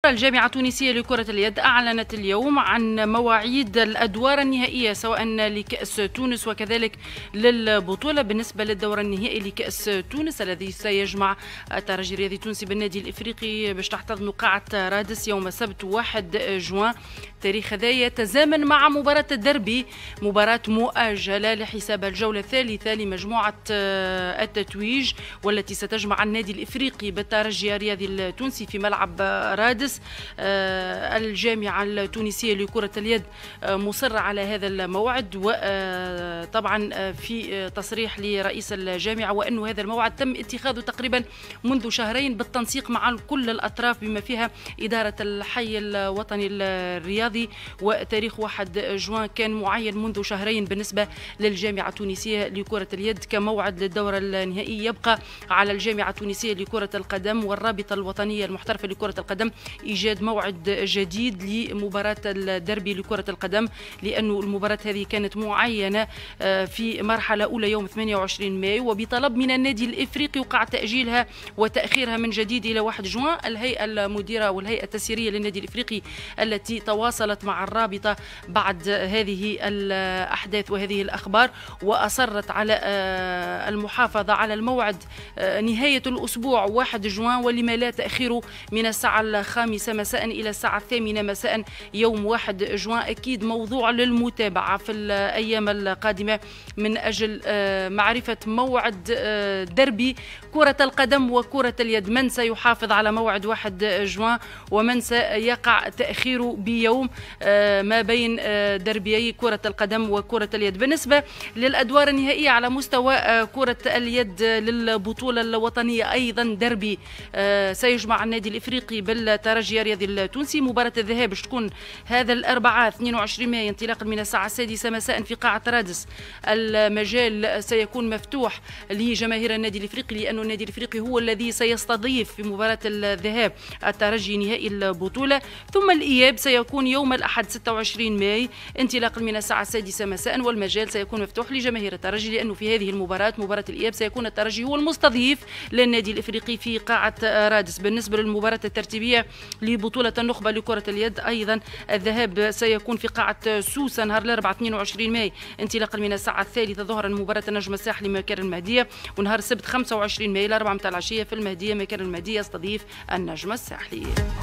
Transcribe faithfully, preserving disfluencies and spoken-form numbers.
أخرى، الجامعة التونسية لكرة اليد أعلنت اليوم عن مواعيد الأدوار النهائية سواء لكأس تونس وكذلك للبطولة. بالنسبة للدور النهائي لكأس تونس الذي سيجمع الترجي الرياضي التونسي بالنادي الإفريقي باش تحتضن قاعة رادس يوم السبت واحد جوان. التاريخ هذا يتزامن مع مباراة الدربي، مباراة مؤجلة لحساب الجولة الثالثة لمجموعة التتويج والتي ستجمع النادي الإفريقي بالترجي الرياضي التونسي في ملعب رادس. الجامعة التونسية لكرة اليد مصرة على هذا الموعد، وطبعا في تصريح لرئيس الجامعة وأنه هذا الموعد تم اتخاذه تقريبا منذ شهرين بالتنسيق مع كل الأطراف بما فيها إدارة الحي الوطني الرياضي، وتاريخ واحد جوان كان معين منذ شهرين بالنسبة للجامعة التونسية لكرة اليد كموعد للدورة النهائية. يبقى على الجامعة التونسية لكرة القدم والرابطة الوطنية المحترفة لكرة القدم إيجاد موعد جديد لمباراة الدربي لكرة القدم، لأنه المباراة هذه كانت معينة في مرحلة أولى يوم ثمانية وعشرين مايو، وبطلب من النادي الإفريقي وقع تأجيلها وتأخيرها من جديد إلى واحد جوان. الهيئة المديرة والهيئة التسييرية للنادي الإفريقي التي تواصلت مع الرابطة بعد هذه الأحداث وهذه الأخبار وأصرت على المحافظة على الموعد نهاية الأسبوع واحد جوان، ولما لا تأخيره من الساعة الخامسة مساء إلى الساعة الثامنة مساء يوم واحد جوان. أكيد موضوع للمتابعة في الأيام القادمة من أجل معرفة موعد دربي كرة القدم وكرة اليد، من سيحافظ على موعد واحد جوان ومن سيقع تأخيره بيوم ما بين دربيي كرة القدم وكرة اليد. بالنسبة للأدوار النهائية على مستوى كرة اليد للبطولة الوطنية أيضا دربي سيجمع النادي الإفريقي بالترجي الرياضي التونسي. مباراة الذهاب باش تكون هذا الأربعاء اثنين وعشرين مايو انطلاقا من الساعة السادسة مساء في قاعة رادس. المجال سيكون مفتوح لجماهير النادي الإفريقي لأنه النادي الإفريقي هو الذي سيستضيف في مباراة الذهاب الترجي نهائي البطولة، ثم الإياب سيكون يوم الأحد ستة وعشرين مايو انطلاقا من الساعة السادسة مساء، والمجال سيكون مفتوح لجماهير الترجي لأنه في هذه المباراة مباراة الإياب سيكون الترجي هو المستضيف للنادي الإفريقي في قاعة رادس. بالنسبة للمباراة الترتيبية لبطولة النخبة لكرة اليد أيضا الذهاب سيكون في قاعة سوسة نهار الأربعاء اثنين وعشرين مايو انطلاقا من الساعة الثالثة ظهرا مباراة النجم الساحلي مكان المهدية، ونهار السبت خمسة وعشرين مايو الأربعاء متاع العشية في المهدية مكان المهدية يستضيف النجم الساحلي.